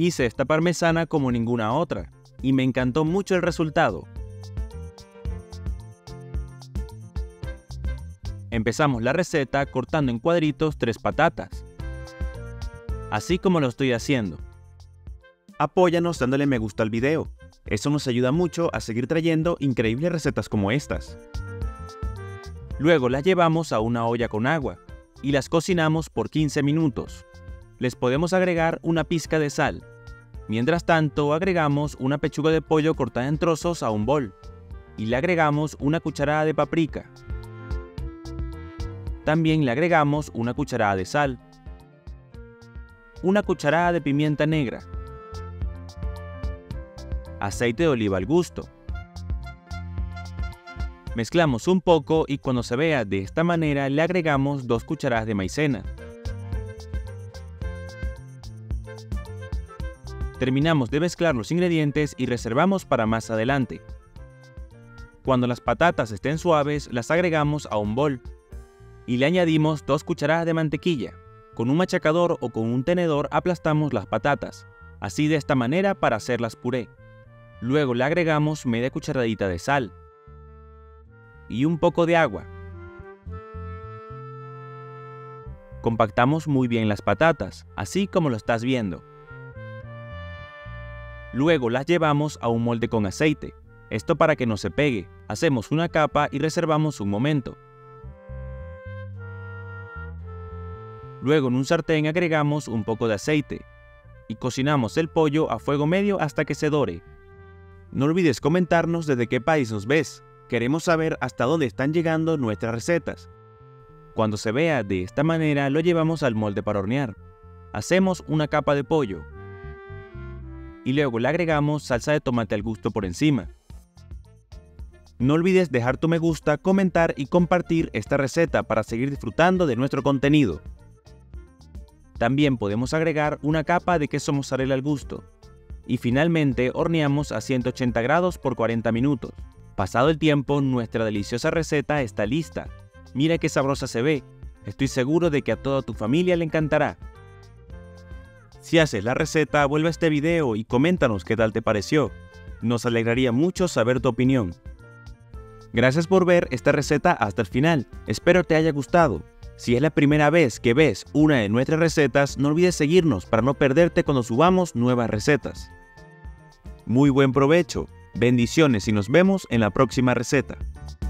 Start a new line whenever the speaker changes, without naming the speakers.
Hice esta parmesana como ninguna otra y me encantó mucho el resultado. Empezamos la receta cortando en cuadritos 3 patatas, así como lo estoy haciendo.
Apóyanos dándole me gusta al video, eso nos ayuda mucho a seguir trayendo increíbles recetas como estas.
Luego las llevamos a una olla con agua y las cocinamos por 15 minutos. Les podemos agregar una pizca de sal. Mientras tanto, agregamos una pechuga de pollo cortada en trozos a un bol y le agregamos una cucharada de paprika. También le agregamos una cucharada de sal, una cucharada de pimienta negra, aceite de oliva al gusto. Mezclamos un poco y cuando se vea de esta manera le agregamos 2 cucharadas de maicena. Terminamos de mezclar los ingredientes y reservamos para más adelante. Cuando las patatas estén suaves, las agregamos a un bol y le añadimos 2 cucharadas de mantequilla. Con un machacador o con un tenedor aplastamos las patatas, así de esta manera para hacerlas puré. Luego le agregamos media cucharadita de sal y un poco de agua. Compactamos muy bien las patatas, así como lo estás viendo. Luego las llevamos a un molde con aceite, esto para que no se pegue. Hacemos una capa y reservamos un momento. Luego en un sartén agregamos un poco de aceite y cocinamos el pollo a fuego medio hasta que se dore.
No olvides comentarnos desde qué país nos ves, queremos saber hasta dónde están llegando nuestras recetas.
Cuando se vea de esta manera lo llevamos al molde para hornear. Hacemos una capa de pollo y luego le agregamos salsa de tomate al gusto por encima. No olvides dejar tu me gusta, comentar y compartir esta receta para seguir disfrutando de nuestro contenido. También podemos agregar una capa de queso mozzarella al gusto. Y finalmente horneamos a 180 grados por 40 minutos. Pasado el tiempo, nuestra deliciosa receta está lista. Mira qué sabrosa se ve. Estoy seguro de que a toda tu familia le encantará.
Si haces la receta, vuelve a este video y coméntanos qué tal te pareció. Nos alegraría mucho saber tu opinión. Gracias por ver esta receta hasta el final. Espero te haya gustado. Si es la primera vez que ves una de nuestras recetas, no olvides seguirnos para no perderte cuando subamos nuevas recetas. Muy buen provecho, bendiciones y nos vemos en la próxima receta.